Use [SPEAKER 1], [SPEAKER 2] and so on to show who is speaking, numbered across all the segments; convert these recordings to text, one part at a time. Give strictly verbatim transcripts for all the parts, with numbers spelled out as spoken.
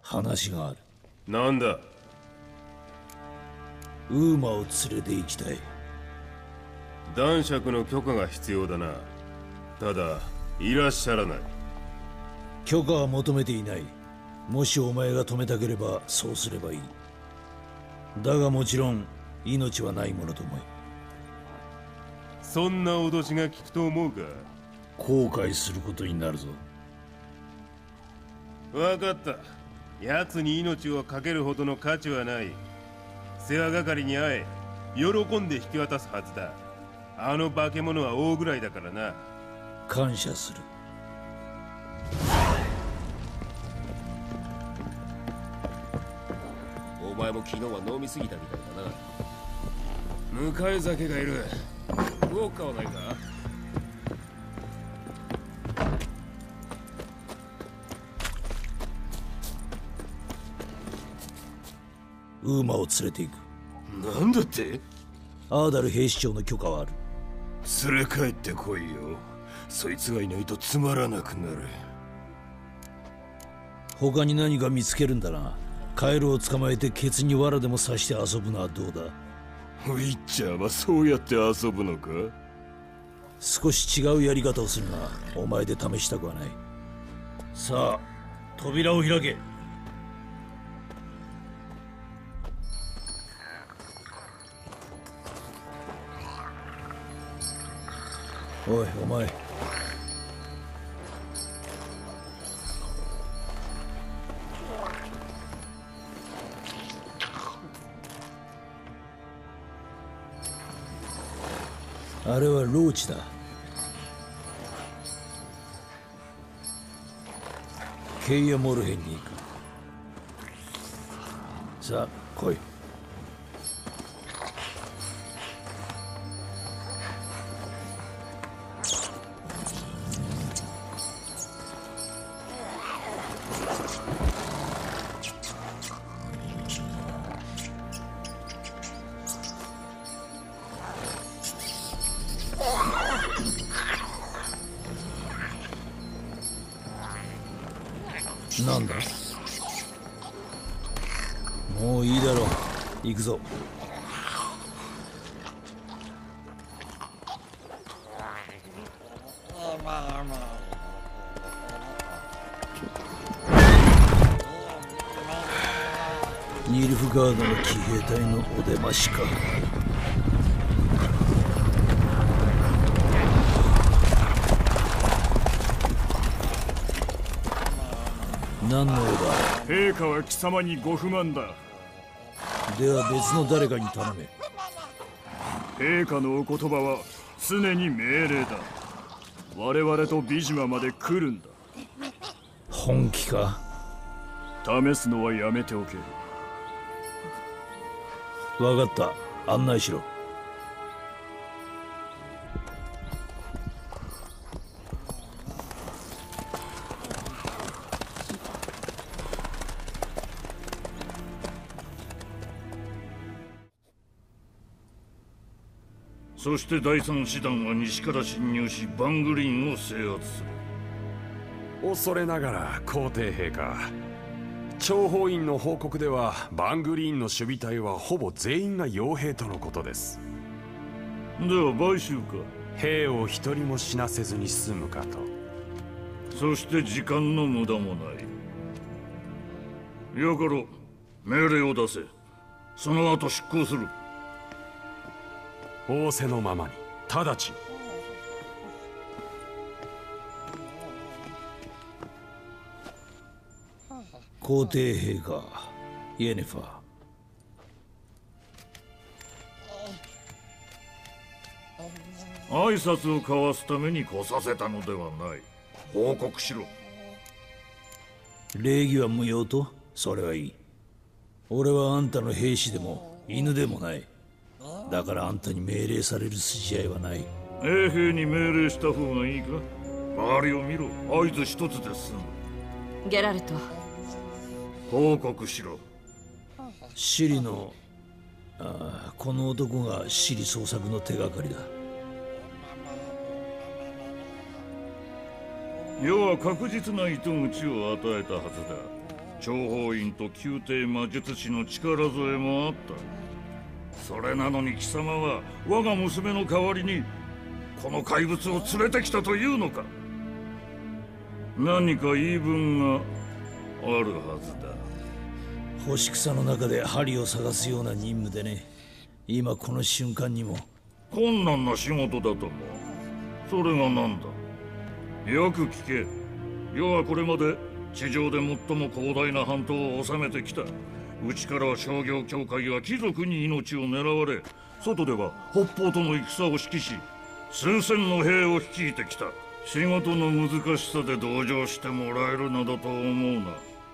[SPEAKER 1] 話がある。
[SPEAKER 2] なんだ。
[SPEAKER 1] ウーマを連れて行きたい。
[SPEAKER 2] 男爵の許可が必要だな。ただいらっしゃらない。
[SPEAKER 1] 許可は求めていない。もしお前が止めたければそうすればいい。だがもちろん命はないものと思え。
[SPEAKER 2] そんな脅しが効くと思うか。
[SPEAKER 1] 後悔することになるぞ。
[SPEAKER 2] 分かった。奴に命を懸けるほどの価値はない。世話係に会え、喜んで引き渡すはずだ。あの化け物は大ぐらいだからな。
[SPEAKER 1] 感謝する。
[SPEAKER 3] お前も昨日は飲みすぎたみたいだな。迎え酒がいる。ウォッカはないか。
[SPEAKER 1] ウーマを連れて行
[SPEAKER 3] く。なんだって。
[SPEAKER 1] アーダル兵士長の許可はある。
[SPEAKER 3] 連れ帰ってこいよ。そいつがいないとつまらなくなる。
[SPEAKER 1] 他に何か見つけるんだな。カエルを捕まえてケツに藁でも刺して遊ぶのはどうだ。
[SPEAKER 3] ウィッチャーはそうやって遊ぶのか。
[SPEAKER 1] 少し違うやり方をするがお前で試したくはない。さあ扉を開け。おいお前、あれはローチだ。ケイア・モルヘンに行く。さあ来い。なんだ。もういいだろう。行くぞ。ニルフガードの騎兵隊のお出ましか。何の用だ。
[SPEAKER 4] 陛下は貴様にご不満だ。
[SPEAKER 1] では別の誰かに頼め。
[SPEAKER 4] 陛下のお言葉は常に命令だ。我々とビジマまで来るんだ。
[SPEAKER 1] 本気か。
[SPEAKER 4] 試すのはやめておけ。
[SPEAKER 1] 分かった。案内しろ。
[SPEAKER 5] そして第三師団は西から侵入しバングリーンを制圧する。
[SPEAKER 6] 恐れながら皇帝陛下、諜報員の報告ではバングリーンの守備隊はほぼ全員が傭兵とのことです。
[SPEAKER 5] では買収か。
[SPEAKER 6] 兵を一人も死なせずに済むかと。
[SPEAKER 5] そして時間の無駄もない。ヤカロ、命令を出せ。その後執行する。
[SPEAKER 6] 仰せのままに、直ちに。
[SPEAKER 1] 皇帝陛下、イエネファ
[SPEAKER 5] ー。挨拶を交わすために来させたのではない。報告しろ。
[SPEAKER 1] 礼儀は無用と。それはいい。俺はあんたの兵士でも犬でもない。だからあんたに命令される筋合いはない。
[SPEAKER 5] 衛兵に命令した方がいいか。周りを見ろ。合図一つで済む。
[SPEAKER 7] ゲラルト、
[SPEAKER 5] 報告しろ。
[SPEAKER 1] シリのああこの男がシリ捜索の手がかりだ。
[SPEAKER 5] 世は確実な糸口を与えたはずだ。 諜報員と宮廷魔術師の力添えもあった。それなのに貴様は我が娘の代わりにこの怪物を連れてきたというのか。何か言い分があるはずだ。
[SPEAKER 1] 干し草の中で針を探すような任務でね。今この瞬間にも
[SPEAKER 5] 困難な仕事だとも。それが何だ。よく聞け。世はこれまで地上で最も広大な半島を治めてきた。内からは商業協会は貴族に命を狙われ、外では北方との戦を指揮し、数千の兵を率いてきた。仕事の難しさで同情してもらえるなどと思うな。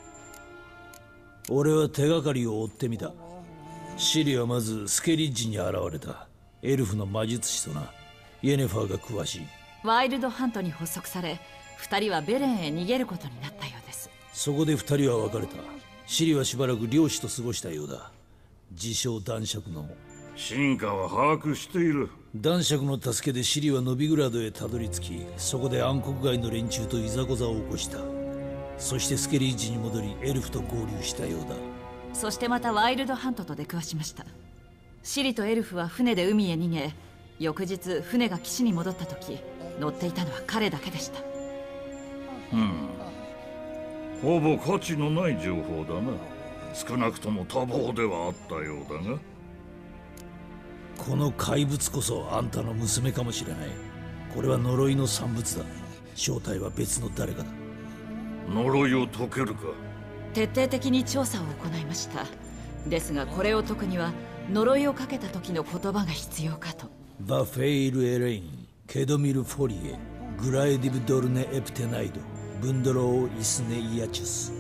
[SPEAKER 1] 俺は手がかりを追ってみた。シリはまずスケリッジに現れた。エルフの魔術師とな。イエネファーが詳しい。
[SPEAKER 7] ワイルドハントに発足され、二人はベレンへ逃げることになったようです。
[SPEAKER 1] そこで二人は別れた。シリはしばらく漁師と過ごしたようだ。自称男爵の。
[SPEAKER 5] 進化は把握している。
[SPEAKER 1] 男爵の助けでシリはノビグラードへたどり着き、そこで暗黒街の連中といざこざを起こした。そしてスケリッジに戻りエルフと合流したようだ。
[SPEAKER 7] そしてまたワイルドハントと出くわしました。シリとエルフは船で海へ逃げ、翌日船が岸に戻った時、乗っていたのは彼だけでした。
[SPEAKER 5] うんほぼ価値のない情報だな。少なくとも多忙ではあったようだが。
[SPEAKER 1] この怪物こそあんたの娘かもしれない。これは呪いの産物だ。正体は別の誰かだ。
[SPEAKER 5] 呪いを解けるか。
[SPEAKER 7] 徹底的に調査を行いました。ですがこれを解くには呪いをかけた時の言葉が必要かと。
[SPEAKER 1] バフェイル・エレイン、ケドミル・フォリエ、グラエディブ・ドルネ・エプテナイド、ブンドロー・イスネ・イアチュス。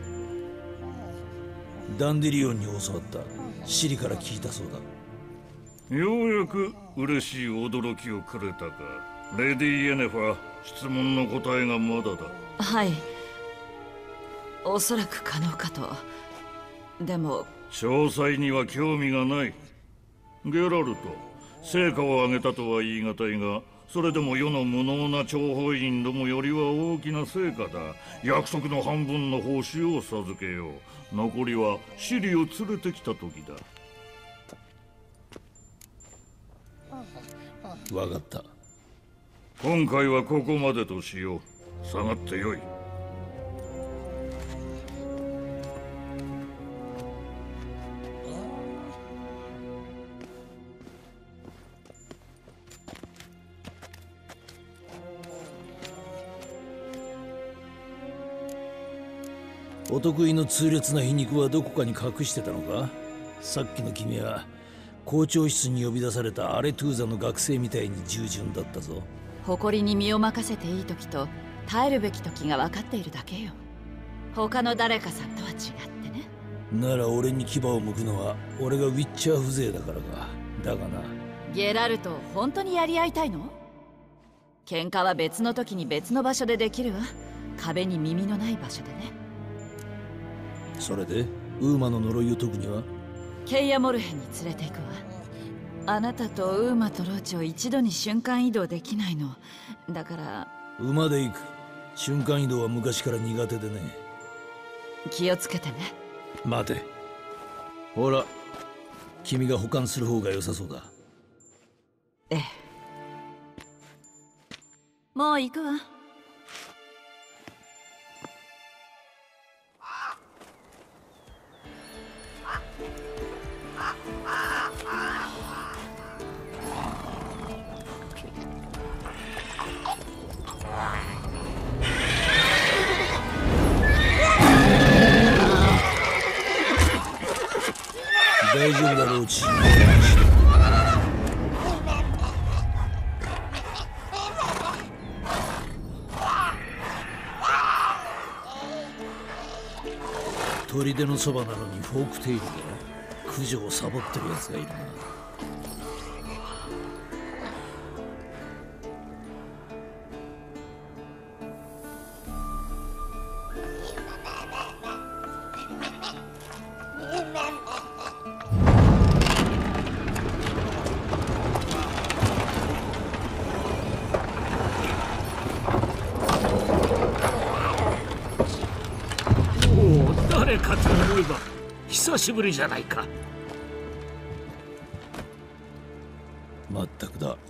[SPEAKER 1] ダンデリオンに教わった。シリから聞いたそうだ。
[SPEAKER 5] ようやく嬉しい驚きをくれたか。レディ・エネファ、質問の答えがまだだ。
[SPEAKER 7] はい、おそらく可能かと。でも
[SPEAKER 5] 詳細には興味がない。ゲラルト、成果を上げたとは言い難いが、それでも世の無能な諜報員どもよりは大きな成果だ。約束の半分の報酬を授けよう。残りはシリを連れてきた時だ。
[SPEAKER 1] わかった。
[SPEAKER 5] 今回はここまでとしよう。下がってよい。
[SPEAKER 1] お得意の痛烈な皮肉はどこかに隠してたのか。さっきの君は校長室に呼び出されたアレトゥーザの学生みたいに従順だったぞ。
[SPEAKER 7] 誇りに身を任せていい時と耐えるべき時が分かっているだけよ。他の誰かさんとは違ってね。
[SPEAKER 1] なら俺に牙を向くのは俺がウィッチャー風情だからか。だがな。
[SPEAKER 7] ゲラルト、本当にやり合いたいの？喧嘩は別の時に別の場所でできるわ。壁に耳のない場所でね。
[SPEAKER 1] それでウーマの呪いを解くには
[SPEAKER 7] ケイアモルヘンに連れて行くわ。あなたとウーマとローチを一度に瞬間移動できないの。だから
[SPEAKER 1] 馬で行く。瞬間移動は昔から苦手でね。
[SPEAKER 7] 気をつけてね。
[SPEAKER 1] 待て。ほら、君が保管する方が良さそうだ。
[SPEAKER 7] ええ。もう行くわ。
[SPEAKER 1] 大丈夫だろうち。砦のそばなのにフォークテイルで駆除をサボってるやつがいるな。
[SPEAKER 8] 誰かと思えば久しぶりじゃないか。
[SPEAKER 1] まったくだ。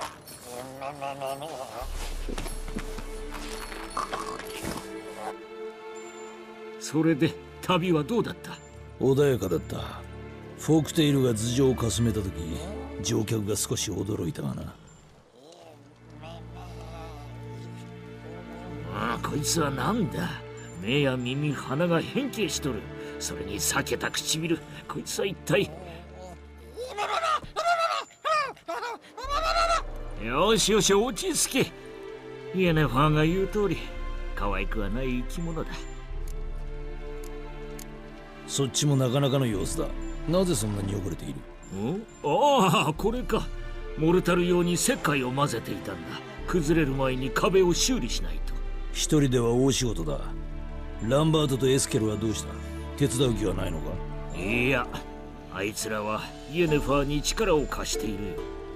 [SPEAKER 8] それで旅はどうだった？
[SPEAKER 1] 穏やかだった。フォークテイルが頭上をかすめた時、乗客が少し驚いたがな。
[SPEAKER 8] ああ、こいつはなんだ。目や耳、鼻が変形しとる。それに裂けた唇。こいつは一体。よしよし、落ち着け。イエネファーが言う通り、可愛くはない生き物だ。
[SPEAKER 1] そっちもなかなかの様子だ。なぜそんなに汚れている？
[SPEAKER 8] ん？ああ、これか。モルタル用に石灰を混ぜていたんだ。崩れる前に壁を修理しないと。
[SPEAKER 1] 一人では大仕事だ。ランバートとエスケルはどうした？手伝う気はないのか？
[SPEAKER 8] いや、あいつらはイエネファーに力を貸しているよ。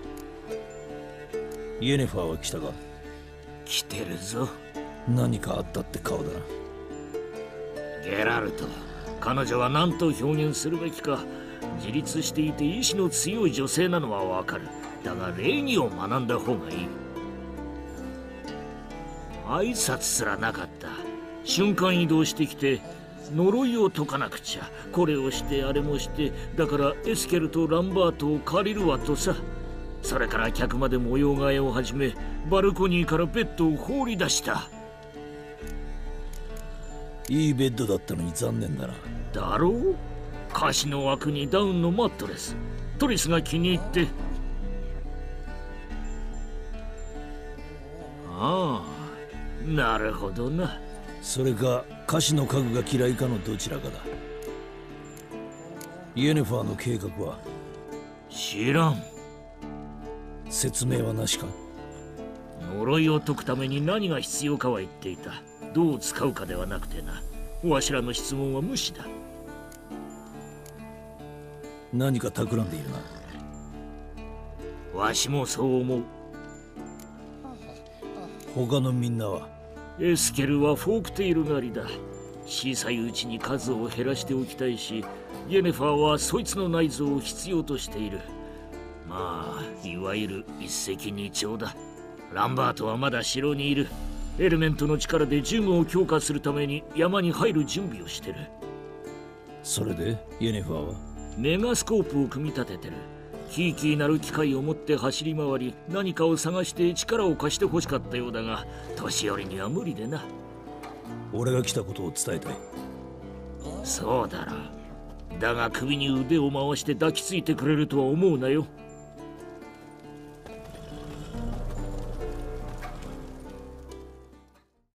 [SPEAKER 1] イエネファーは来たか？
[SPEAKER 8] 来てるぞ。
[SPEAKER 1] 何かあったって顔だな。
[SPEAKER 8] ゲラルト、彼女は何と表現するべきか。自立していて意志の強い女性なのはわかる。だが礼儀を学んだ方がいい。挨拶すらなかった。瞬間移動してきて呪いを解かなくちゃ。これをしてあれもして、だからエスケルとランバートを借りるわとさ。それから客まで模様替えを始め、バルコニーからベッドを放り出した。
[SPEAKER 1] いいベッドだったのに残念だな。
[SPEAKER 8] だろう？カシの枠にダウンのマットレス。トリスが気に入って。ああ、なるほどな。
[SPEAKER 1] それかカシの家具が嫌いかのどちらかだ。イエネファーの計画は？
[SPEAKER 8] 知らん。
[SPEAKER 1] 説明はなしか？
[SPEAKER 8] 呪いを解くために何が必要かは言っていた。どう使うかではなくてな。わしらの質問は無視だ。
[SPEAKER 1] 何か企んでいる
[SPEAKER 8] な。わしもそう思う。
[SPEAKER 1] 他のみんなは？
[SPEAKER 8] エスケルはフォークテイル狩りだ。小さいうちに数を減らしておきたいし、イエネファーはそいつの内臓を必要としている。まあ、いわゆる一石二鳥だ。ランバートはまだ城にいる。エレメントの力で銃具を強化するために山に入る準備をしてる。
[SPEAKER 1] それでイエネファーは？
[SPEAKER 8] メガスコープを組み立ててる。キーキーなる機械を持って走り回り、何かを探して力を貸してほしかったようだが、年寄りには無理でな。
[SPEAKER 1] 俺が来たことを伝えたい。
[SPEAKER 8] そうだろう。だが首に腕を回して抱きついてくれるとは思うなよ。